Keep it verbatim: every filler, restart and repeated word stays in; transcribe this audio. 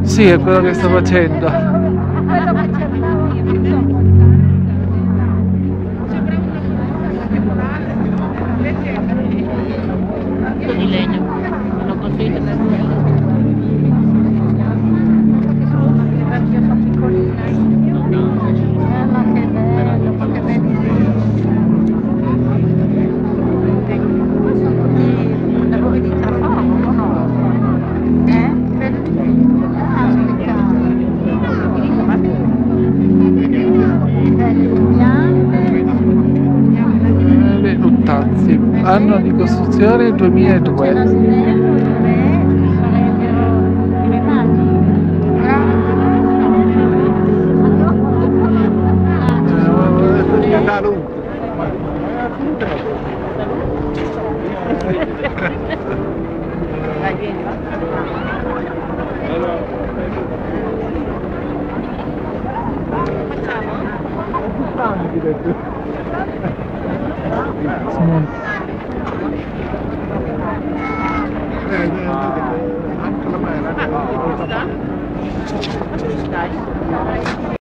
Sì, è quello che sto facendo. Quello che cercavo io. Tutto di legno, l'ho costruito per quello. Io sono piccolina. Eh, ma che bello, ma che bello. Ma sono tutti lavori di traforo, o no? Eh? Credo di sì. Ah, aspetta. Belle piante. Le Luttazzi. Anno di costruzione duemiladue. C'è la stella, tre, sarebbero i miei Salute. Dai, vieni, va. Sì. Dai.